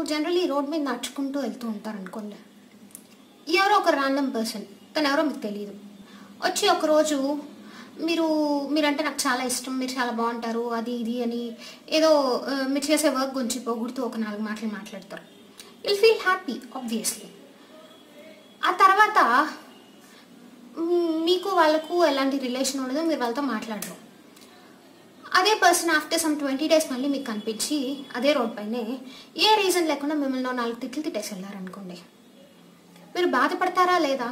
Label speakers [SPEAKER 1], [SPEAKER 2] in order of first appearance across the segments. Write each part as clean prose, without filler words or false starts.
[SPEAKER 1] Generally road మీద నడుచుకుంటూ వెళ్తూ ఉంటారు అనుకోండి. ఎవరో ఒక ర్యాండమ్ పర్సన్, తను ఎవరో మీకు తెలియదు, వచ్చి ఒకరోజు మీరంటే నాకు చాలా ఇష్టం, మీరు చాలా బాగుంటారు, అది ఇది అని ఏదో మీరు చేసే వర్క్ గురించి పొగుడుతూ ఒక 4 మాటలు మాట్లాడతారు. Will feel happy obviously. ఆ తర్వాత మీకు వాళ్ళకు ఎలాంటి రిలేషన్ ఉండదు, మీరు వాళ్ళతో మాట్లాడరు. అదే పర్సన్ ఆఫ్టర్ సమ్ 20 days మళ్ళీ మీకు కనిపించి అదే రోడ్ పైనే ఏ రీజన్ లేకుండా మిమ్మల్ని 4 తిట్లు తిట్టేసి వెళ్ళారనుకోండి, మీరు బాధపడతారా లేదా?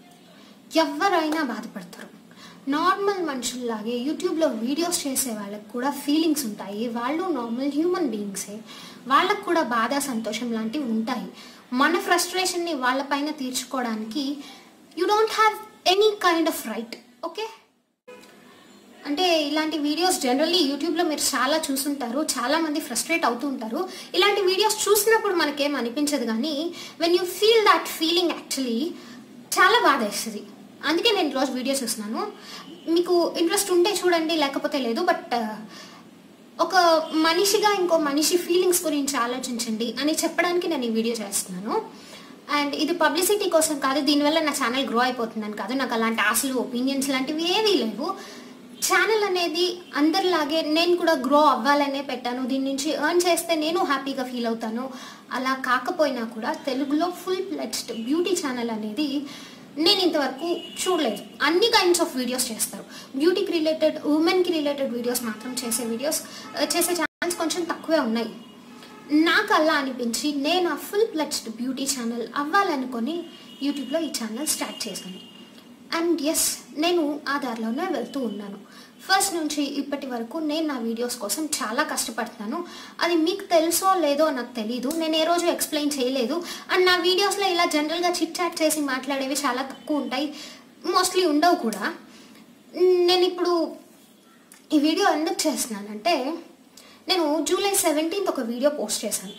[SPEAKER 1] ఎవరైనా బాధపడతారు. నార్మల్ మనుషుల్లాగే యూట్యూబ్లో వీడియోస్ చేసే వాళ్ళకి కూడా ఫీలింగ్స్ ఉంటాయి. వాళ్ళు నార్మల్ హ్యూమన్ బీయింగ్సే. వాళ్ళకు కూడా బాధ, సంతోషం లాంటివి ఉంటాయి. మన ఫ్రస్ట్రేషన్ని వాళ్ళపైన తీర్చుకోవడానికి you don't have any kind of right. Okay, అంటే ఇలాంటి వీడియోస్ జనరల్లీ యూట్యూబ్లో మీరు చాలా చూసుంటారు. చాలామంది ఫ్రస్ట్రేట్ అవుతూ ఉంటారు. ఇలాంటి వీడియోస్ చూసినప్పుడు మనకేం అనిపించదు, కానీ when you feel that feeling actually చాలా బాధ వేస్తుంది. అందుకే నేను ఈరోజు వీడియో చూస్తున్నాను. మీకు ఇంట్రెస్ట్ ఉంటే చూడండి, లేకపోతే లేదు. బట్ ఒక మనిషిగా ఇంకో మనిషి ఫీలింగ్స్ గురించి ఆలోచించండి అని చెప్పడానికి నేను ఈ వీడియో చేస్తున్నాను. అండ్ ఇది పబ్లిసిటీ కోసం కాదు, దీనివల్ల నా ఛానల్ గ్రో అయిపోతుందని కాదు. నాకు అలాంటి ఆశలు, ఒపీనియన్స్ లాంటివి ఏవీ లేవు. ఛానల్ అనేది అందరిలాగే నేను కూడా గ్రో అవ్వాలనే పెట్టాను. దీని నుంచి ఎర్న్ చేస్తే నేను హ్యాపీగా ఫీల్ అవుతాను. అలా కాకపోయినా కూడా తెలుగులో ఫుల్ ఫ్లెడ్జ్డ్ బ్యూటీ ఛానల్ అనేది నేను ఇంతవరకు చూడలేదు. అన్ని కైండ్స్ ఆఫ్ వీడియోస్ చేస్తారు. బ్యూటీకి రిలేటెడ్, ఉమెన్కి రిలేటెడ్ వీడియోస్ మాత్రం చేసే ఛానల్స్ కొంచెం తక్కువే ఉన్నాయి. నాకు అలా అనిపించి నేను ఆ ఫుల్ ఫ్లెడ్జ్డ్ బ్యూటీ ఛానల్ అవ్వాలనుకొని యూట్యూబ్లో ఈ ఛానల్ స్టార్ట్ చేశాను. అండ్ ఎస్, నేను ఆ దారిలోనే వెళ్తూ ఉన్నాను. ఫస్ట్ నుంచి ఇప్పటి వరకు నేను నా వీడియోస్ కోసం చాలా కష్టపడుతున్నాను. అది మీకు తెలుసో లేదో నాకు తెలీదు. నేను ఏ రోజు ఎక్స్ప్లెయిన్ చేయలేదు. అండ్ నా వీడియోస్లో ఇలా జనరల్గా చిట్ చాట్ చేసి మాట్లాడేవి చాలా తక్కువ ఉంటాయి, మోస్ట్లీ ఉండవు కూడా. నేను ఇప్పుడు ఈ వీడియో ఎందుకు చేస్తున్నానంటే, నేను July 17th ఒక వీడియో పోస్ట్ చేశాను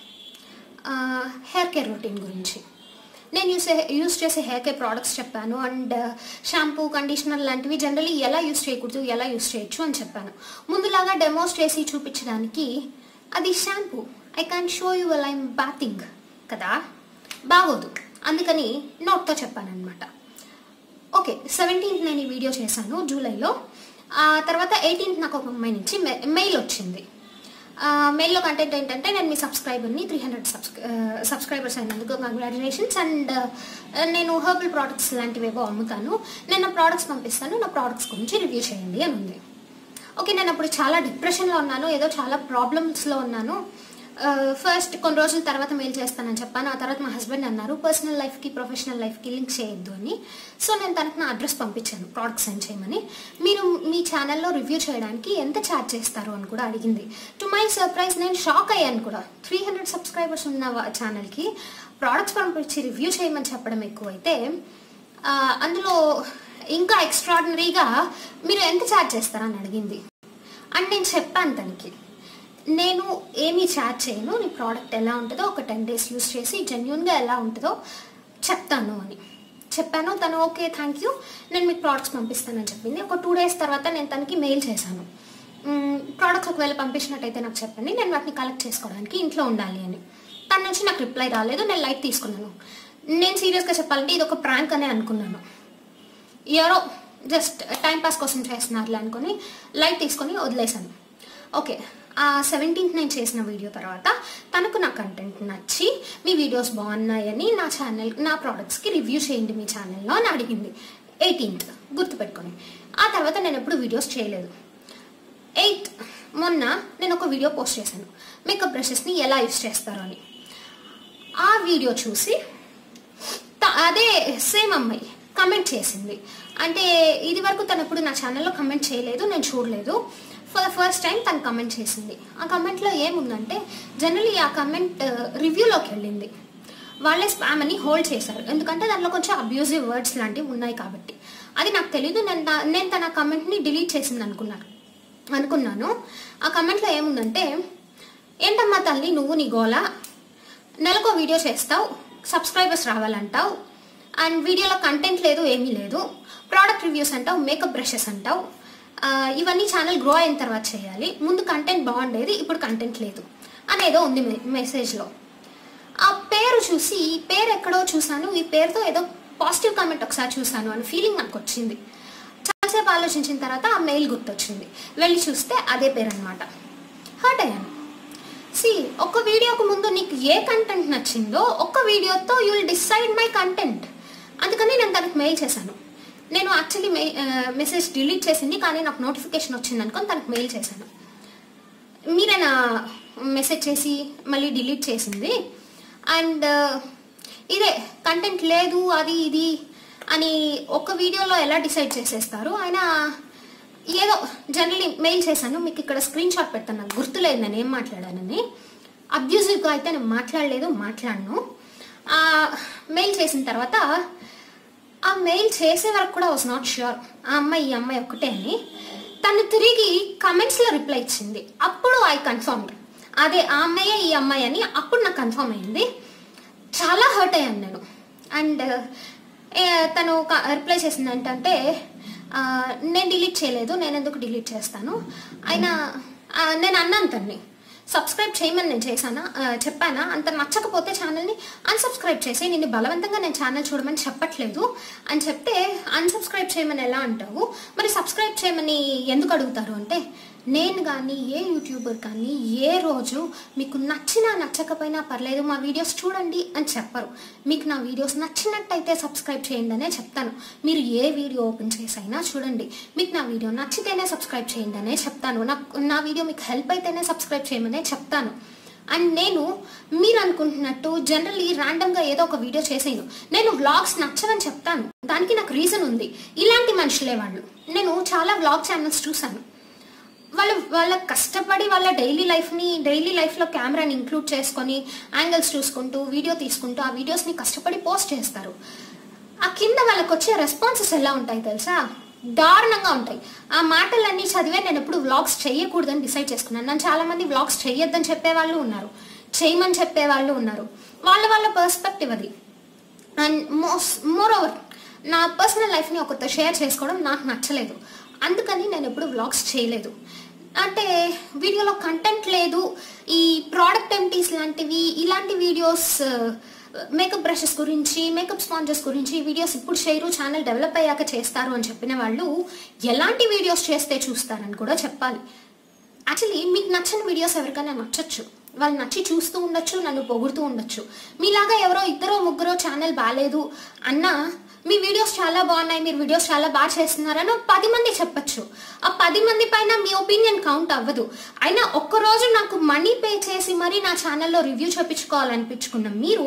[SPEAKER 1] హెయిర్ కేర్ రొటీన్ గురించి. నేను యూస్ చేసే హెయిర్ కేర్ ప్రోడక్ట్స్ చెప్పాను. అండ్ షాంపూ, కండిషనర్ లాంటివి జనరల్లీ ఎలా యూస్ చేయకూడదు, ఎలా యూస్ చేయొచ్చు అని చెప్పాను. ముందులాగా డెమోస్ చేసి చూపించడానికి అది shampoo, I can show you well I'm bathing కదా, బాగోదు. అందుకని నోట్తో చెప్పాను అనమాట. ఓకే, 17th నేను ఈ వీడియో చేశాను జూలైలో. ఆ తర్వాత 18th నాకు ఒక అమ్మాయి నుంచి మెయిల్ వచ్చింది. మెయిల్లో కంటెంట్ ఏంటంటే, నేను మీ సబ్స్క్రైబర్ని 300 సబ్స్క్రైబర్స్ అయినందుకు కంగ్రాచులేషన్స్. అండ్ నేను హెర్బల్ ప్రోడక్ట్స్ లాంటివేవో అమ్ముతాను, నేను నా ప్రోడక్ట్స్ పంపిస్తాను, నా ప్రోడక్ట్స్ గురించి రివ్యూ చేయండి అని ఉంది. ఓకే, నేను అప్పుడు చాలా డిప్రెషన్లో ఉన్నాను, ఏదో చాలా ప్రాబ్లమ్స్లో ఉన్నాను. ఫస్ట్ కొన్ని రోజుల తర్వాత మెయిల్ చేస్తానని చెప్పాను. ఆ తర్వాత మా హస్బెండ్ అన్నారు పర్సనల్ లైఫ్కి ప్రొఫెషనల్ లైఫ్కి లింక్ చేయొద్దు అని. సో నేను తనకు నా అడ్రస్ పంపించాను ప్రోడక్ట్స్ సెండ్ చేయమని. మీరు మీ ఛానల్లో రివ్యూ చేయడానికి ఎంత ఛార్జ్ చేస్తారు అని కూడా అడిగింది. టు మై సర్ప్రైజ్ నేను షాక్ అయ్యాను కూడా. 300 సబ్స్క్రైబర్స్ ఉన్న ఛానల్కి ప్రోడక్ట్స్ పంపించి రివ్యూ చేయమని చెప్పడం ఎక్కువైతే, అందులో ఇంకా ఎక్స్ట్రాడినరీగా మీరు ఎంత ఛార్జ్ చేస్తారని అడిగింది. అండ్ నేను చెప్పాను తనకి, నేను ఏమీ ఛార్జ్ చేయను, నీ ప్రోడక్ట్ ఎలా ఉంటుందో ఒక 10 days యూస్ చేసి జెన్యూన్గా ఎలా ఉంటుందో చెప్తాను అని చెప్పాను. తను ఓకే థ్యాంక్ యూ, నేను మీకు ప్రోడక్ట్స్ పంపిస్తానని చెప్పింది. ఒక 2 days తర్వాత నేను తనకి మెయిల్ చేశాను, ప్రోడక్ట్స్ ఒకవేళ పంపించినట్టయితే నాకు చెప్పండి, నేను వాటిని కలెక్ట్ చేసుకోవడానికి ఇంట్లో ఉండాలి అని. తన నుంచి నాకు రిప్లై రాలేదు. నేను లైట్ తీసుకున్నాను. నేను సీరియస్గా చెప్పాలంటే ఇది ఒక ప్రాంక్ అనే అనుకున్నాను. ఎవరో జస్ట్ టైంపాస్ కోసం చేస్తున్నారులే అనుకుని లైట్ తీసుకొని వదిలేశాను. ఓకే, ఆ 17th నేను చేసిన వీడియో తర్వాత తనకు నా కంటెంట్ నచ్చి మీ వీడియోస్ బాగున్నాయని నా ప్రోడక్ట్స్కి రివ్యూ చేయండి మీ ఛానల్లో అని అడిగింది. 18th గుర్తుపెట్టుకొని. ఆ తర్వాత నేను ఎప్పుడు వీడియోస్ చేయలేదు. 8th మొన్న నేను ఒక వీడియో పోస్ట్ చేశాను, మేకప్ బ్రషెస్ని ఎలా యూస్ చేస్తారో అని. ఆ వీడియో చూసి అదే సేమ్ అమ్మాయి కమెంట్ చేసింది. అంటే ఇది వరకు తను ఎప్పుడు నా ఛానల్లో కమెంట్ చేయలేదు, నేను చూడలేదు. ఫర్ ద ఫస్ట్ టైం తను కమెంట్ చేసింది. ఆ కమెంట్లో ఏముందంటే, జనరల్లీ ఆ కమెంట్ రివ్యూలోకి వెళ్ళింది. వాళ్ళే స్పామ్ అని హోల్డ్ చేశారు, ఎందుకంటే దాంట్లో కొంచెం అబ్యూజివ్ వర్డ్స్ లాంటివి ఉన్నాయి కాబట్టి. అది నాకు తెలీదు. నేను తన కమెంట్ని డిలీట్ చేసింది అనుకున్నాను. ఆ కమెంట్లో ఏముందంటే, ఏంటమ్మా తల్లి నువ్వు నీ గోల, నెలకో వీడియో చేస్తావు, సబ్స్క్రైబర్స్ రావాలంటావు, అండ్ వీడియోలో కంటెంట్ లేదు, ఏమీ లేదు, ప్రోడక్ట్ రివ్యూస్ అంటావు, మేకప్ బ్రషెస్ అంటావు, ఇవన్నీ ఛానల్ గ్రో అయిన తర్వాత చేయాలి, ముందు కంటెంట్ బాగుండేది, ఇప్పుడు కంటెంట్ లేదు అనేదో ఉంది మెసేజ్లో. పేరు చూసి ఈ పేరు ఎక్కడో చూసాను, ఈ పేరుతో ఏదో పాజిటివ్ కామెంట్ ఒకసారి చూసాను అని ఫీలింగ్ నాకు వచ్చింది. చాలాసేపు ఆలోచించిన తర్వాత ఆ మెయిల్ గుర్తొచ్చింది. వెళ్ళి చూస్తే అదే పేరు అనమాట. హర్ట్ అయ్యాను. ఒక వీడియోకు ముందు నీకు ఏ కంటెంట్ నచ్చిందో ఒక్క వీడియోతో you will decide my content. అందుకని నేను తనకు మెయిల్ చేశాను. నేను యాక్చువల్లీ మెసేజ్ డిలీట్ చేసింది, కానీ నాకు నోటిఫికేషన్ వచ్చింది అనుకొని తనకు మెయిల్ చేశాను. మీరేనా మెసేజ్ చేసి మళ్ళీ డిలీట్ చేసింది? అండ్ ఇదే కంటెంట్ లేదు అది ఇది అని ఒక వీడియోలో ఎలా డిసైడ్ చేసేస్తారు? ఆయన ఏదో జనరలీ మెయిల్ చేశాను, మీకు ఇక్కడ స్క్రీన్ షాట్ పెడతాను, నాకు గుర్తులేదు నేను ఏం మాట్లాడానని. అబ్యూజివ్గా అయితే నేను మాట్లాడను. మెయిల్ చేసిన తర్వాత ఆ మెయిల్ చేసే వరకు కూడా వాజ్ నాట్ ష్యూర్ ఈ అమ్మాయి ఒక్కటే అని. తను తిరిగి కమెంట్స్లో రిప్లై ఇచ్చింది. అప్పుడు ఐ కన్ఫర్మ్డ్ అదే ఆ అమ్మాయే ఈ అమ్మాయి అని. అప్పుడు నాకు కన్ఫర్మ్ అయింది. చాలా హర్ట్ అయ్యాను నేను. అండ్ తను రిప్లై చేసింది ఏంటంటే, నేను డిలీట్ చేయలేదు, నేను ఎందుకు డిలీట్ చేస్తాను. అయినా నేను అన్నాను తన్ని సబ్స్క్రైబ్ చేయమని నేను చెప్పానా? అంత నచ్చకపోతే ఛానల్ని అన్సబ్స్క్రైబ్ చేసి నిన్ను బలవంతంగా నేను ఛానల్ చూడమని చెప్పట్లేదు అని చెప్తే, అన్సబ్స్క్రైబ్ చేయమని ఎలా అంటావు, మరి సబ్స్క్రైబ్ చేయమని ఎందుకు అడుగుతారు అంటే, నేను కానీ ఏ యూట్యూబర్ కానీ ఏ రోజు మీకు నచ్చినా నచ్చకపోయినా పర్లేదు మా వీడియోస్ చూడండి అని చెప్పరు. మీకు నా వీడియోస్ నచ్చినట్టయితే సబ్స్క్రైబ్ చేయండి అనే చెప్తాను. మీరు ఏ వీడియో ఓపెన్ చేసైనా చూడండి, మీకు నా వీడియో నచ్చితేనే సబ్స్క్రైబ్ చేయండి అనే చెప్తాను. నా వీడియో మీకు హెల్ప్ అయితేనే సబ్స్క్రైబ్ చేయమనే చెప్తాను. అండ్ నేను మీరు అనుకుంటున్నట్టు జనరల్లీ ర్యాండమ్గా ఏదో ఒక వీడియో చేసేను. నేను వ్లాగ్స్ నచ్చవని చెప్తాను, దానికి నాకు రీజన్ ఉంది. ఇలాంటి మనుషులే వాళ్ళు. నేను చాలా వ్లాగ్ ఛానల్స్ చూసాను. వాళ్ళ కష్టపడి వాళ్ళ డైలీ లైఫ్లో కెమెరాని ఇంక్లూడ్ చేసుకొని యాంగిల్స్ చూసుకుంటూ వీడియో తీసుకుంటూ ఆ వీడియోస్ని కష్టపడి పోస్ట్ చేస్తారు. ఆ కింద వాళ్ళకి వచ్చే రెస్పాన్సెస్ ఎలా ఉంటాయి తెలుసా? దారుణంగా ఉంటాయి. ఆ మాటలన్నీ చదివే నేను ఎప్పుడు వ్లాగ్స్ చేయకూడదని డిసైడ్ చేసుకున్నాను. నన్ను చాలామంది వ్లాగ్స్ చేయొద్దని చెప్పేవాళ్ళు ఉన్నారు, చేయమని చెప్పేవాళ్ళు ఉన్నారు. వాళ్ళ పర్స్పెక్టివ్ అది. అండ్ మోర్ ఓవర్ నా పర్సనల్ లైఫ్ని ఒకరితో షేర్ చేసుకోవడం నాకు నచ్చలేదు. అందుకని నేను ఎప్పుడు వ్లాగ్స్ చేయలేదు. అంటే వీడియోలో కంటెంట్ లేదు, ఈ ప్రోడక్ట్ ఎంటీస్ లాంటివి ఇలాంటి వీడియోస్, మేకప్ బ్రషెస్ గురించి మేకప్ స్పాంజెస్ గురించి వీడియోస్ ఇప్పుడు చేయరు, ఛానల్ డెవలప్ అయ్యాక చేస్తారు అని చెప్పిన వాళ్ళు ఎలాంటి వీడియోస్ చేస్తే చూస్తారని కూడా చెప్పాలి. యాక్చువల్లీ మీకు నచ్చని వీడియోస్ ఎవరికైనా నచ్చచ్చు, వాళ్ళు నచ్చి చూస్తూ ఉండొచ్చు, నన్ను పొగుడుతూ ఉండొచ్చు. మీలాగా ఎవరో ఇద్దరో ముగ్గురో ఛానల్ బాగాలేదు అన్నా మీ వీడియోస్ చాలా బాగున్నాయి, మీరు వీడియోస్ చాలా బాగా చేస్తున్నారని 10 మంది చెప్పచ్చు. ఆ 10 మంది పైన మీ ఒపీనియన్ కౌంట్ అవ్వదు. అయినా ఒక్కరోజు నాకు మనీ పే చేసి మరీ నా ఛానల్లో రివ్యూ చెప్పించుకోవాలనిపించుకున్న మీరు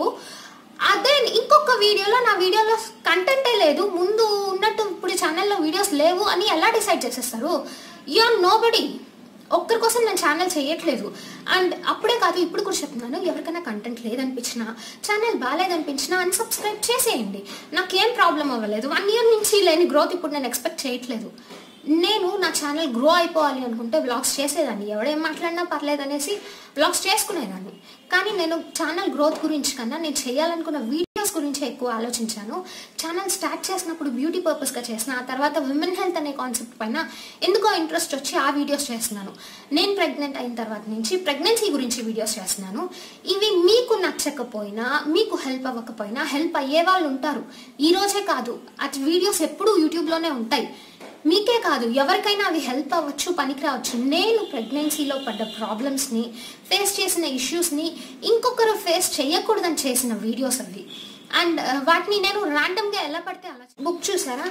[SPEAKER 1] అదే ఇంకొక వీడియోలో నా వీడియోలో కంటెంటే లేదు, ముందు ఉన్నట్టు ఇప్పుడు ఛానల్లో వీడియోస్ లేవు అని ఎలా డిసైడ్ చేసేస్తారు? You are nobody. ఒక్కరి కోసం నేను ఛానల్ చేయట్లేదు. అండ్ అప్పుడే కాదు, ఇప్పుడు కూడా చెప్తున్నాను, ఎవరికైనా కంటెంట్ లేదనిపించినా ఛానల్ బాగాలేదనిపించినా అన్సబ్స్క్రైబ్ చేసేయండి. నాకేం ప్రాబ్లం అవ్వలేదు. 1 year నుంచి లేని గ్రోత్ ఇప్పుడు నేను ఎక్స్పెక్ట్ చేయట్లేదు. నేను నా ఛానల్ గ్రో అయిపోవాలి అనుకుంటే వ్లాగ్స్ చేసేదాన్ని, ఎవడేం మాట్లాడినా పర్లేదు అనేసి వ్లాగ్స్ చేసుకునేదాన్ని. కానీ నేను ఛానల్ గ్రోత్ గురించి కన్నా నేను చేయాలనుకున్న వీడియోస్ గురించి ఎక్కువ ఆలోచించాను. ఛానల్ స్టార్ట్ చేసినప్పుడు బ్యూటీ పర్పస్గా చేసిన, ఆ తర్వాత విమెన్ హెల్త్ అనే కాన్సెప్ట్ పైన ఎందుకో ఇంట్రెస్ట్ వచ్చి ఆ వీడియోస్ చేస్తున్నాను. నేను ప్రెగ్నెంట్ అయిన తర్వాత నుంచి ప్రెగ్నెన్సీ గురించి వీడియోస్ చేస్తున్నాను. ఇవి మీకు నచ్చకపోయినా, మీకు హెల్ప్ అవ్వకపోయినా హెల్ప్ అయ్యే వాళ్ళు ఉంటారు. ఈ రోజే కాదు, అటు వీడియోస్ ఎప్పుడూ యూట్యూబ్లోనే ఉంటాయి. మీకే కాదు, ఎవరికైనా అవి హెల్ప్ అవ్వచ్చు, పనికి రావచ్చు. నేను ప్రెగ్నెన్సీలో పడ్డ ప్రాబ్లమ్స్ని, ఫేస్ చేసిన ఇష్యూస్ని ఇంకొకరు ఫేస్ చేయకూడదని చేసిన వీడియోస్ అవి. అండ్ వాటిని నేను ర్యాండమ్గా ఎలా పడితే అలా. బుక్ చూసారా?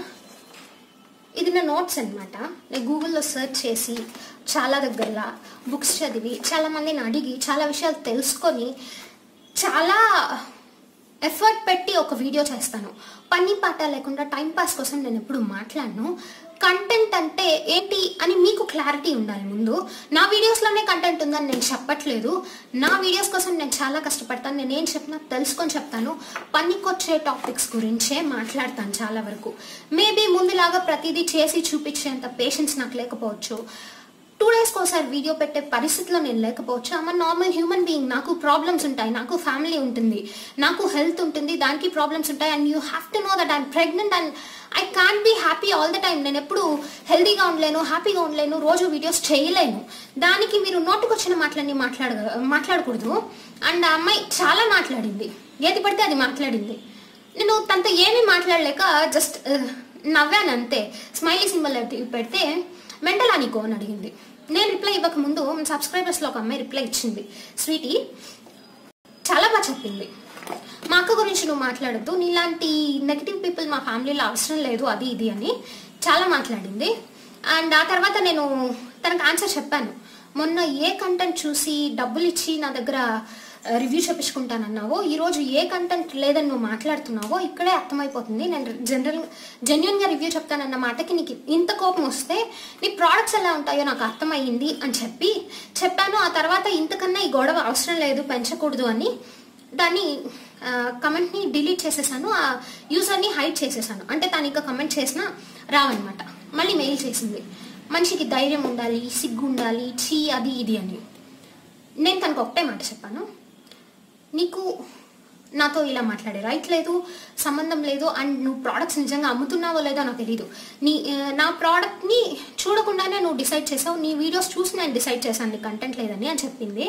[SPEAKER 1] ఇది నా నోట్స్ అనమాట. నేను గూగుల్లో సెర్చ్ చేసి చాలా దగ్గరలా బుక్స్ చదివి చాలామందిని అడిగి చాలా విషయాలు తెలుసుకొని చాలా ఎఫర్ట్ పెట్టి ఒక వీడియో చేస్తాను. పని పాట లేకుండా టైంపాస్ కోసం నేను ఎప్పుడు మాట్లాడను. కంటెంట్ అంటే ఏంటి అని మీకు క్లారిటీ ఉండాలి ముందు. నా వీడియోస్లోనే కంటెంట్ ఉందని నేను చెప్పట్లేదు. నా వీడియోస్ కోసం నేను చాలా కష్టపడతాను. నేను ఏం చెప్పినా తెలుసుకొని చెప్తాను. పనికొచ్చే టాపిక్స్ గురించే మాట్లాడతాను చాలా వరకు. మేబీ ముందులాగా ప్రతిదీ చేసి చూపించేంత పేషెన్స్ నాకు లేకపోవచ్చు. 2 డేస్కి ఒకసారి వీడియో పెట్టే పరిస్థితిలో నేను లేకపోవచ్చు. I'm normal human being. నాకు ప్రాబ్లమ్స్ ఉంటాయి, నాకు ఫ్యామిలీ ఉంటుంది, నాకు హెల్త్ ఉంటుంది, దానికి ప్రాబ్లమ్స్ ఉంటాయి. And you have to know that I'm pregnant and I can't be happy all the time. నేను ఎప్పుడు హెల్తీగా ఉండలేను, హ్యాపీగా ఉండలేను, రోజు వీడియోస్ చేయలేను. దానికి మీరు నోటికొచ్చిన మాటలన్నీ మాట్లాడకూడదు. అండ్ ఆ అమ్మాయి చాలా మాట్లాడింది, ఏది పడితే అది మాట్లాడింది. నేను తనతో ఏమీ మాట్లాడలేక జస్ట్ నవ్వాను అంతే. స్మైలీ సింబల్ పెడితే మెంటల్ నీకో అని అడిగింది. నేను రిప్లై ఇవ్వక ముందు సబ్స్క్రైబర్స్లో ఒక అమ్మాయి రిప్లై ఇచ్చింది, స్వీటీ చాలా బాగా చెప్పింది, మా అక్క గురించి నువ్వు మాట్లాడద్దు, నీలాంటి నెగిటివ్ పీపుల్ మా ఫ్యామిలీలో అవసరం లేదు, అది ఇది అని చాలా మాట్లాడింది. అండ్ ఆ తర్వాత నేను తనకు ఆన్సర్ చెప్పాను. మొన్న ఏ కంటెంట్ చూసి డబ్బులు ఇచ్చి నా దగ్గర రివ్యూ చెప్పించుకుంటానన్నావో, ఈరోజు ఏ కంటెంట్ లేదని నువ్వు మాట్లాడుతున్నావో ఇక్కడే అర్థమైపోతుంది. నేను జెన్యున్గా రివ్యూ చెప్తానన్న మాటకి నీకు ఇంత కోపం వస్తే నీ ప్రోడక్ట్స్ ఎలా ఉంటాయో నాకు అర్థమయ్యింది అని చెప్పాను. ఆ తర్వాత ఇంతకన్నా ఈ గొడవ అవసరం లేదు, పెంచకూడదు అని దాన్ని కమెంట్ని డిలీట్ చేసేసాను, ఆ యూజర్ని హైడ్ చేసేసాను. అంటే తను ఇంకా కమెంట్ చేసినా రావన్నమాట. మళ్ళీ మెయిల్ చేసింది, మనిషికి ధైర్యం ఉండాలి, సిగ్గు ఉండాలి, చీ అది ఇది అని. నేను తనకు ఒకటే మాట చెప్పాను, నీకు నాతో ఇలా మాట్లాడే రైట్ లేదు, సంబంధం లేదు. అండ్ నువ్వు ప్రోడక్ట్స్ నిజంగా అమ్ముతున్నావో లేదో నాకు తెలీదు. నా ప్రోడక్ట్ని చూడకుండానే నువ్వు డిసైడ్ చేసావు, నీ వీడియోస్ చూసి నేను డిసైడ్ చేశాను నీ కంటెంట్ లేదని అని చెప్పింది.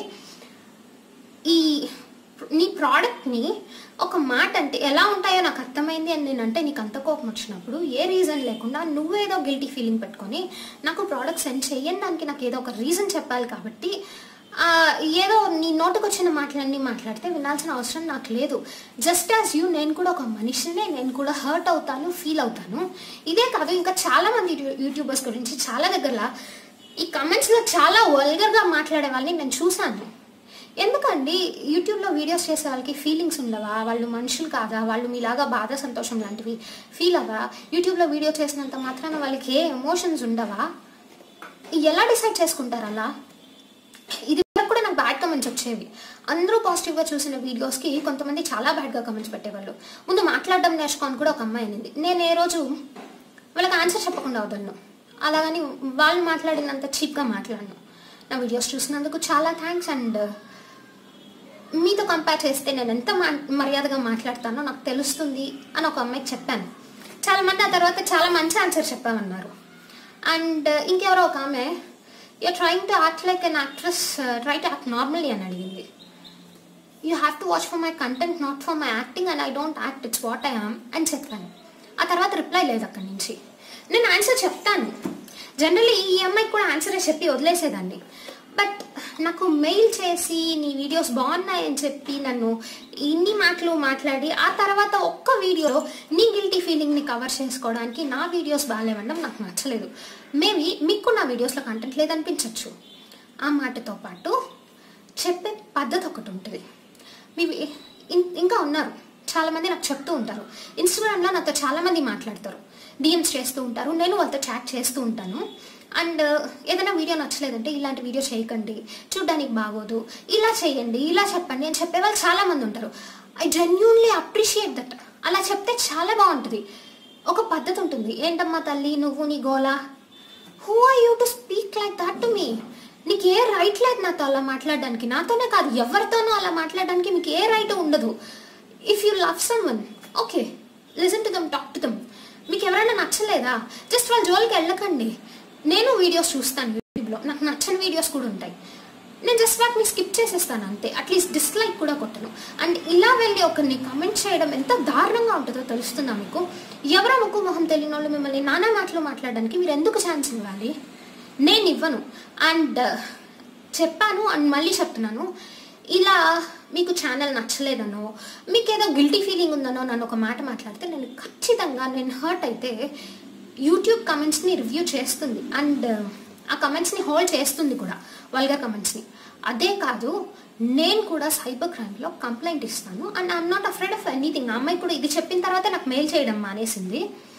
[SPEAKER 1] నీ ప్రోడక్ట్ని ఒక మాట అంటే ఎలా ఉంటాయో నాకు అర్థమైంది అని నేనంటే నీకు అంత కోపం వచ్చినప్పుడు ఏ రీజన్ లేకుండా నువ్వేదో గిల్టీ ఫీలింగ్ పెట్టుకొని నాకు ప్రోడక్ట్ సెండ్ చేయడానికి నాకు ఏదో ఒక రీజన్ చెప్పాలి. కాబట్టి ఏదో నీ నోటుకు వచ్చిన మాటలన్నీ మాట్లాడితే వినాల్సిన అవసరం నాకు లేదు. జస్ట్ యాజ్ యూ నేను కూడా ఒక మనిషినే, నేను కూడా హర్ట్ అవుతాను, ఫీల్ అవుతాను. ఇదే కాదు, ఇంకా చాలామంది యూట్యూబర్స్ గురించి చాలా దగ్గర ఈ కమెంట్స్లో చాలా వల్గర్గా మాట్లాడే వాళ్ళని నేను చూశాను. ఎందుకండి యూట్యూబ్లో వీడియోస్ చేసే వాళ్ళకి ఫీలింగ్స్ ఉండవా? వాళ్ళు మనుషులు కాదా? వాళ్ళు మీలాగా బాధ సంతోషం లాంటివి ఫీల్ అవ్వా? యూట్యూబ్లో వీడియో చేసినంత మాత్రాన వాళ్ళకి ఏ ఎమోషన్స్ ఉండవా? ఎలా డిసైడ్ చేసుకుంటారు అలా? ఇది కూడా నాకు బ్యాడ్ కమెంట్స్ వచ్చేవి. అందరూ పాజిటివ్గా చూసిన వీడియోస్కి కొంతమంది చాలా బ్యాడ్గా కమెంట్స్ పెట్టేవాళ్ళు. ముందు మాట్లాడడం నేర్చుకోని కూడా ఒక అమ్మాయి అనింది. నేను ఏ రోజు వాళ్ళకి ఆన్సర్ చెప్పకుండా వదలను, అలాగని వాళ్ళు మాట్లాడినంత చీప్గా మాట్లాడను. నా వీడియోస్ చూసినందుకు చాలా థ్యాంక్స్. అండ్ మీతో కంపేర్ చేస్తే నేను ఎంత మర్యాదగా మాట్లాడతానో నాకు తెలుస్తుంది అని ఒక అమ్మాయికి చెప్పాను. చాలామంది ఆ తర్వాత చాలా మంచి ఆన్సర్ చెప్పామన్నారు. అండ్ ఇంకెవరో ఒక ఆమె, you're trying to act like an actress, try to act normally అని అడిగింది. You have to watch for my content, not for my acting, and I don't act, it's what I am అని చెప్పాను. ఆ తర్వాత reply లేదు అక్కడి నుంచి. నేను ఆన్సర్ చెప్తాను, జనరల్లీ ఈ అమ్మాయికి కూడా ఆన్సరే చెప్పి వదిలేసేదాన్ని. బట్ నాకు మెయిల్ చేసి నీ వీడియోస్ బాగున్నాయని చెప్పి నన్ను ఇన్ని మాటలు మాట్లాడి ఆ తర్వాత ఒక్క వీడియోలో నీ గిల్టీ ఫీలింగ్ని కవర్ చేసుకోవడానికి నా వీడియోస్ బాగాలేవడం నాకు నచ్చలేదు. మేబీ మీకు నా వీడియోస్లో కంటెంట్ లేదనిపించవచ్చు. ఆ మాటతో పాటు చెప్పే పద్ధతి ఒకటి ఉంటుంది. ఇంకా ఉన్నారు చాలామంది నాకు చెప్తూ ఉంటారు. ఇన్స్టాగ్రామ్లో నాతో చాలామంది మాట్లాడతారు, డిఎమ్స్ చేస్తూ ఉంటారు, నేను వాళ్ళతో చాట్ చేస్తూ ఉంటాను. అండ్ ఏదైనా వీడియో నచ్చలేదంటే ఇలాంటి వీడియో చేయకండి, చూడ్డానికి బాగోదు, ఇలా చేయండి, ఇలా చెప్పండి అని చెప్పేవాళ్ళు చాలామంది ఉంటారు. I genuinely appreciate that. అలా చెప్తే చాలా బాగుంటుంది. ఒక పద్ధతి ఉంటుంది. ఏంటమ్మా తల్లి నువ్వు నీ గోలా, who are you to speak like that to me? నీకు ఏ రైట్ లేదు నాతో అలా మాట్లాడడానికి. నాతోనే కాదు, ఎవరితోనో అలా మాట్లాడడానికి మీకు ఏ రైట్ ఉండదు. If you love someone, okay, listen to them, talk to them. మీకు ఎవరైనా నచ్చలేదా, జస్ట్ వాళ్ళ జోలికి వెళ్ళకండి. నేను వీడియోస్ చూస్తాను యూట్యూబ్లో, నాకు నచ్చని వీడియోస్ కూడా ఉంటాయి. నేను జస్ట్ వాటిని స్కిప్ చేసేస్తాను అంతే. అట్లీస్ట్ డిస్లైక్ కూడా కొట్టను. అండ్ ఇలా వెళ్ళి ఒకరిని కమెంట్ చేయడం ఎంత దారుణంగా ఉంటుందో తెలుస్తుందా మీకు? ఎవరో ముక్కు మొహం తెలియని వాళ్ళు మిమ్మల్ని నానా మాటలు మాట్లాడడానికి మీరు ఎందుకు ఛాన్స్ ఇవ్వాలి? నేను ఇవ్వను. అండ్ చెప్పాను అండ్ మళ్ళీ చెప్తున్నాను, ఇలా మీకు ఛానల్ నచ్చలేదనో, మీకు ఏదో గిల్టీ ఫీలింగ్ ఉందనో నన్ను ఒక మాట మాట్లాడితే నేను ఖచ్చితంగా, నేను హర్ట్ అయితే యూట్యూబ్ కమెంట్స్ని రివ్యూ చేస్తుంది అండ్ ఆ కమెంట్స్ని హోల్డ్ చేస్తుంది కూడా, వల్గర్ కమెంట్స్ని. అదే కాదు, నేను కూడా సైబర్ క్రైమ్లో కంప్లైంట్ ఇస్తాను. And I'm not afraid of anything. ఆ అమ్మాయి కూడా ఇది చెప్పిన తర్వాత నాకు మెయిల్ చేయడం మానేసింది.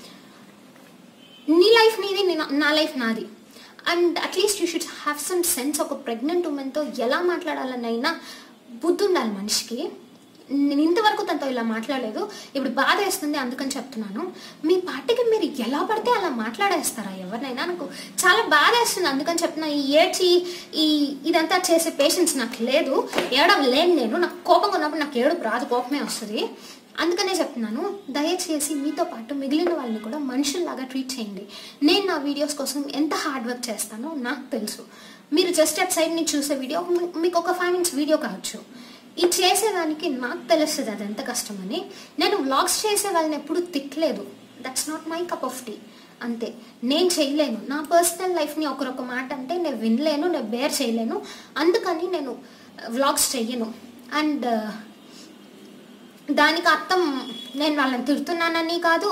[SPEAKER 1] నీ లైఫ్ నీది, నా లైఫ్ నాది. And at least you should have some sense. ఒక ప్రెగ్నెంట్ ఉమెన్తో ఎలా మాట్లాడాలనైనా బుద్ధి ఉండాలి మనిషికి. నేను ఇంతవరకు తనతో ఇలా మాట్లాడలేదు, ఇప్పుడు బాధ వేస్తుంది అందుకని చెప్తున్నాను. మీ పార్టీకి మీరు ఎలా పడితే అలా మాట్లాడేస్తారా ఎవరినైనా? నాకు చాలా బాధ వేస్తుంది అందుకని చెప్తున్నాను. ఈ ఏడ్చి ఇదంతా చేసే పేషెన్స్ నాకు లేదు, ఏడవ లేను నేను. నాకు కోపంగా ఉన్నప్పుడు నాకు ఏడుపు రాదు, కోపమే వస్తుంది. అందుకనే చెప్తున్నాను, దయచేసి మీతో పాటు మిగిలిన వాళ్ళని కూడా మనుషుల్లాగా ట్రీట్ చేయండి. నేను నా వీడియోస్ కోసం ఎంత హార్డ్ వర్క్ చేస్తానో నాకు తెలుసు. మీరు జస్ట్ అట్ సైడ్ నుంచి చూసే వీడియో మీకు ఒక 5 minutes వీడియో కావచ్చు, ఇది చేసేదానికి నాకు తెలుస్తుంది అది ఎంత కష్టమని. నేను వ్లాగ్స్ చేసే వాళ్ళని ఎప్పుడు తిట్టలేదు, that's not my cup of tea. అంతే, నేను చేయలేను. నా పర్సనల్ లైఫ్ని ఒకరొక మాట అంటే నేను వినలేను, నేను బేర్ చేయలేను. అందుకని నేను వ్లాగ్స్ చెయ్యను. అండ్ దానికి అర్థం నేను వాళ్ళని తిడుతున్నానని కాదు,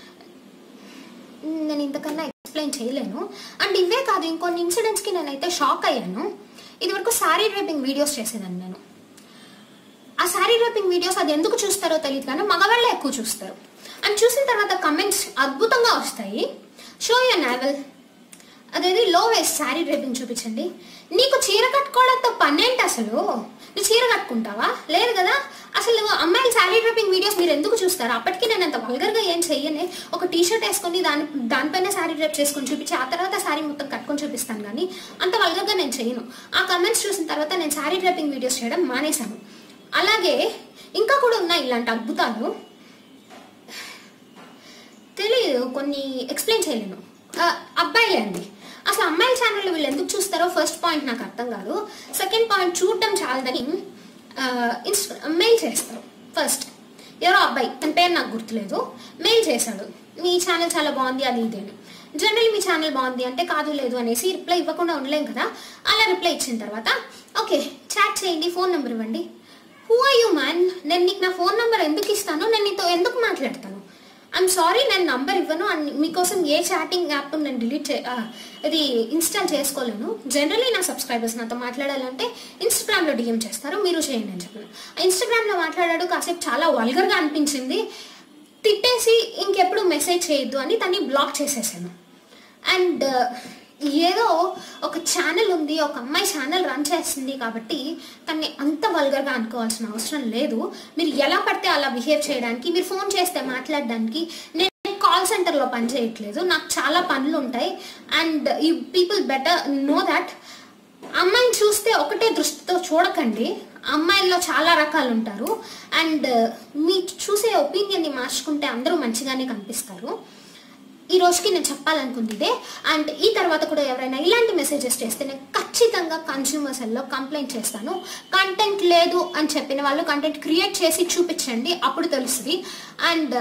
[SPEAKER 1] నేను ఇంతకన్నా ఎక్స్ప్లెయిన్ చేయలేను. అండ్ ఇవే కాదు, ఇంకొన్ని ఇన్సిడెంట్స్కి నేనైతే షాక్ అయ్యాను. ఇదివరకు శారీ రేపింగ్ వీడియోస్ చేసేదాన్ని నేను. ఆ శారీ రేపింగ్ వీడియోస్ అది ఎందుకు చూస్తారో తెలియదు కానీ మగవాళ్ళే ఎక్కువ చూస్తారు. అండ్ చూసిన తర్వాత కమెంట్స్ అద్భుతంగా వస్తాయి. షో యూర్ నావెల్, అదేది లో వేస్ట్ శారీ రేపింగ్ చూపించండి. నీకు చీర కట్టుకోవడంతో పనేంటి అసలు? నువ్వు చీర కట్టుకుంటావా? లేదు కదా. అసలు అమ్మాయిల శారీ డ్రాపింగ్ వీడియోస్ మీరు ఎందుకు చూస్తారు? అప్పటికి నేను అంత వల్గర్గా ఏం చెయ్యనే. ఒక టీషర్ట్ వేసుకొని దానిపైన శారీ డ్రాప్ చేసుకొని చూపించి ఆ తర్వాత శారీ మొత్తం కట్టుకొని చూపిస్తాను, కానీ అంత వల్గర్గా నేను చెయ్యను. ఆ కమెంట్స్ చూసిన తర్వాత నేను శారీ డ్రాపింగ్ వీడియోస్ చేయడం మానేశాను. అలాగే ఇంకా కూడా ఉన్నాయి ఇలాంటి అద్భుతాలు, తెలియదు, కొన్ని ఎక్స్ప్లెయిన్ చేయలేను. అబ్బాయిలే అండి, అసలు అమ్మాయిల ఛానల్లో వీళ్ళు ఎందుకు చూస్తారో ఫస్ట్ పాయింట్ నాకు అర్థం కాదు. సెకండ్ పాయింట్, చూడటం చాలదని మెయిల్ చేస్తారు. ఫస్ట్ ఎవరో అబ్బాయి, తన పేరు నాకు గుర్తులేదు, మెయిల్ చేశాడు, మీ ఛానల్ చాలా బాగుంది అది ఇదేని. జనరల్లీ మీ ఛానల్ బాగుంది అంటే కాదు లేదు అనేసి రిప్లై ఇవ్వకుండా ఉండలేం కదా. అలా రిప్లై ఇచ్చిన తర్వాత ఓకే చాట్ చేయండి, ఫోన్ నెంబర్ ఇవ్వండి. Who are you man? నేను నీకు నా ఫోన్ నెంబర్ ఎందుకు ఇస్తాను? నేను నీతో ఎందుకు మాట్లాడతాను? ఐఎమ్ సారీ, నేను నంబర్ ఇవ్వను. అండ్ మీకోసం ఏ చాటింగ్ యాప్ నేను అది ఇన్స్టాల్ చేసుకోలేను. జనరల్లీ నా సబ్స్క్రైబర్స్ నాతో మాట్లాడాలంటే ఇన్స్టాగ్రామ్లో డిఎం చేస్తారు, మీరు చేయండి అని చెప్పాను. ఇన్స్టాగ్రామ్లో మాట్లాడాడు, కాసేపు చాలా వల్గర్గా అనిపించింది, తిట్టేసి ఇంకెప్పుడు మెసేజ్ చేయొద్దు అని తన్ని బ్లాక్ చేసేసాను. అండ్ ఏదో ఒక ఛానల్ ఉంది, ఒక అమ్మాయి ఛానల్ రన్ చేస్తుంది కాబట్టి తన్ని అంత వల్గర్గా అనుకోవాల్సిన అవసరం లేదు. మీరు ఎలా పడితే అలా బిహేవ్ చేయడానికి, మీరు ఫోన్ చేస్తే మాట్లాడడానికి, నేను కాల్ సెంటర్లో పని చేయట్లేదు, నాకు చాలా పనులు ఉంటాయి. And you people better know that. అమ్మాయిని చూస్తే ఒకటే దృష్టితో చూడకండి, అమ్మాయిల్లో చాలా రకాలు ఉంటారు. అండ్ మీ చూసే ఒపీనియన్ని మార్చుకుంటే అందరూ మంచిగానే కనిపిస్తారు. ఈ రోజుకి నేను చెప్పాలనుకుంది ఇదే. అండ్ ఈ తర్వాత కూడా ఎవరైనా ఇలాంటి మెసేజెస్ చేస్తే నేను ఖచ్చితంగా కన్స్యూమర్ సెల్లో కంప్లైంట్ చేస్తాను. కంటెంట్ లేదు అని చెప్పిన వాళ్ళు కంటెంట్ క్రియేట్ చేసి చూపించండి, అప్పుడు తెలుస్తుంది. అండ్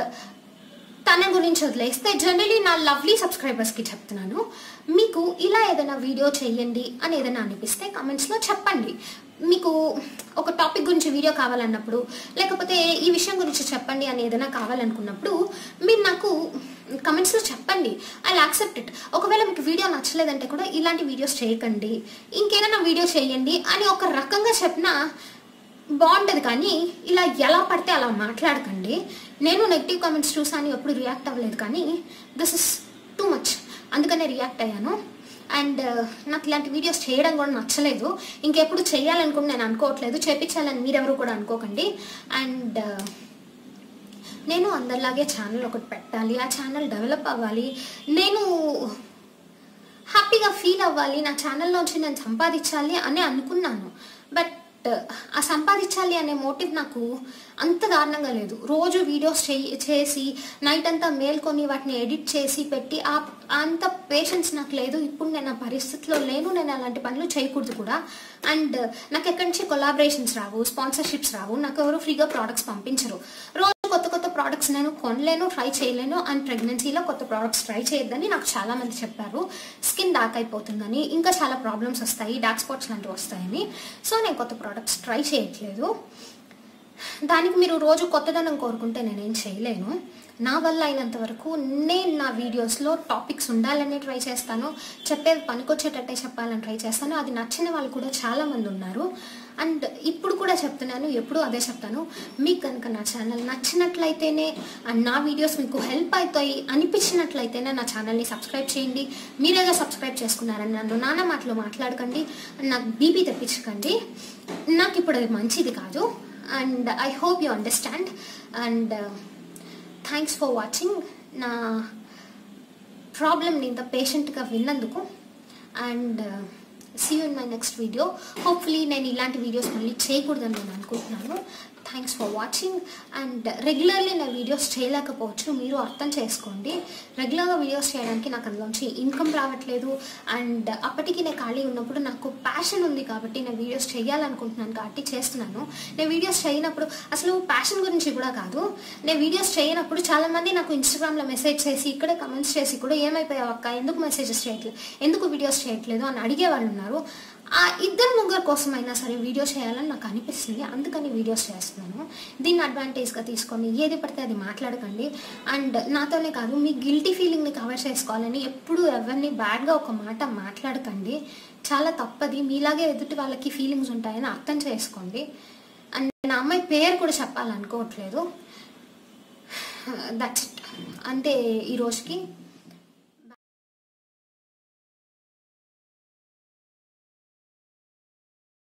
[SPEAKER 1] తన గురించి వదిలేస్తే జనరలీ నా లవ్లీ సబ్స్క్రైబర్స్కి చెప్తున్నాను, మీకు ఇలా ఏదైనా వీడియో చేయండి అని ఏదైనా అనిపిస్తే కమెంట్స్లో చెప్పండి. మీకు ఒక టాపిక్ గురించి వీడియో కావాలన్నప్పుడు, లేకపోతే ఈ విషయం గురించి చెప్పండి అని ఏదైనా కావాలనుకున్నప్పుడు మీరు నాకు కమెంట్స్లో చెప్పండి, ఐ యాక్సెప్ట్ ఇట్. ఒకవేళ మీకు వీడియో నచ్చలేదంటే కూడా ఇలాంటి వీడియోస్ చేయకండి, ఇంకేదైనా వీడియో చేయండి అని ఒక రకంగా చెప్పినా బాగుంటుంది. కానీ ఇలా ఎలా పడితే అలా మాట్లాడకండి. నేను నెగిటివ్ కామెంట్స్ చూసాను, ఎప్పుడు రియాక్ట్ అవ్వలేదు, కానీ దిస్ ఇస్ టూ మచ్, అందుకనే రియాక్ట్ అయ్యాను. అండ్ నాకు ఇలాంటి వీడియోస్ చేయడం కూడా నచ్చలేదు, ఇంకెప్పుడు చేయాలనుకుని నేను అనుకోవట్లేదు, చేపించాలని మీరెవరు కూడా అనుకోకండి. అండ్ నేను అందరిలాగే ఛానల్ ఒకటి పెట్టాలి, ఆ ఛానల్ డెవలప్ అవ్వాలి, నేను హ్యాపీగా ఫీల్ అవ్వాలి, నా ఛానల్లోంచి నేను సంపాదించాలి అని అనుకున్నాను. బట్ ఆ సంపాదించాలి అనే మోటివ్ నాకు అంత దారుణంగా లేదు. రోజు వీడియోస్ చేసి నైట్ అంతా మేల్కొని వాటిని ఎడిట్ చేసి పెట్టి అంత పేషెన్స్ నాకు లేదు. ఇప్పుడు నేను ఆ పరిస్థితిలో లేను, నేను అలాంటి పనులు చేయకూడదు కూడా. అండ్ నాకు ఎక్కడి నుంచి కొలాబరేషన్స్ రావు, స్పాన్సర్షిప్స్ రావు, నాకు ఎవరు ఫ్రీగా ప్రోడక్ట్స్ పంపించరు. రోజు కొత్త కొత్త ప్రోడక్ట్స్ నేను కొనలేను, ట్రై చేయలేను. అండ్ ప్రెగ్నెన్సీలో కొత్త ప్రోడక్ట్స్ ట్రై చేయొద్దని నాకు చాలా మంది చెప్పారు, స్కిన్ డార్క్ అయిపోతుందని, ఇంకా చాలా ప్రాబ్లమ్స్ వస్తాయి, డార్క్ స్పాట్స్ లాంటివి వస్తాయని. సో నేను కొత్త ప్రోడక్ట్స్ ట్రై చేయట్లేదు. దానికి మీరు రోజు కొత్తదనం కోరుకుంటే నేనేం చేయలేను. నా వల్ల అయినంత వరకు నేను నా వీడియోస్లో టాపిక్స్ ఉండాలనే ట్రై చేస్తాను, చెప్పేది పనికొచ్చేటట్టే చెప్పాలని ట్రై చేస్తాను. అది నచ్చిన వాళ్ళు కూడా చాలామంది ఉన్నారు. అండ్ ఇప్పుడు కూడా చెప్తున్నాను, ఎప్పుడూ అదే చెప్తాను, మీకు కనుక నా ఛానల్ నచ్చినట్లయితేనే అండ్ నా వీడియోస్ మీకు హెల్ప్ అవుతాయి అనిపించినట్లయితేనే నా ఛానల్ని సబ్స్క్రైబ్ చేయండి. మీరేదో సబ్స్క్రైబ్ చేసుకున్నారని నన్ను నాన్న మాటలు మాట్లాడకండి, నాకు బీపీ తెప్పించకండి, నాకు ఇప్పుడు అది మంచిది కాదు. And I hope you understand. And thanks for watching. నా ప్రాబ్లమ్ని ఇంత పేషెంట్గా విన్నందుకు. And see you in my next video. Hopefully నేను ఇలాంటి వీడియోస్ మళ్ళీ చేయకూడదని నేను అనుకుంటున్నాను. Thanks for watching. And regularly నా వీడియోస్ చేయలేకపోవచ్చు, మీరు అర్థం చేసుకోండి. రెగ్యులర్గా వీడియోస్ చేయడానికి నాకు అందులోంచి ఇన్కమ్ రావట్లేదు. అండ్ అప్పటికి నేను ఖాళీ ఉన్నప్పుడు నాకు ప్యాషన్ ఉంది కాబట్టి నేను వీడియోస్ చేయాలనుకుంటున్నాను కాబట్టి చేస్తున్నాను. నేను వీడియోస్ చేయనప్పుడు అసలు ప్యాషన్ గురించి కూడా కాదు, నేను వీడియోస్ చేయనప్పుడు చాలామంది నాకు ఇన్స్టాగ్రామ్లో మెసేజ్ చేసి ఇక్కడే కమెంట్స్ చేసి కూడా ఏమైపోయావు అక్క, ఎందుకు మెసేజెస్ చేయట్లేదు, ఎందుకు వీడియోస్ చేయట్లేదు అని అడిగేవాళ్ళు ఉన్నారు. ఆ ఇద్దరు ముగ్గురు కోసమైనా సరే వీడియో చేయాలని నాకు అనిపిస్తుంది, అందుకని వీడియోస్ చేస్తున్నాను. దీన్ని అడ్వాంటేజ్గా తీసుకొని ఏది పడితే అది మాట్లాడకండి. అండ్ నాతోనే కాదు, మీ గిల్టీ ఫీలింగ్ని కవర్ చేసుకోవాలని ఎప్పుడు ఎవరిని బ్యాడ్గా ఒక మాట మాట్లాడకండి, చాలా తప్పది. మీలాగే ఎదుటి వాళ్ళకి ఫీలింగ్స్ ఉంటాయని అర్థం చేసుకోండి. అండ్ నా అమ్మాయి పేరు కూడా చెప్పాలనుకోవట్లేదు. దట్స్ ఇట్, అంతే ఈరోజుకి.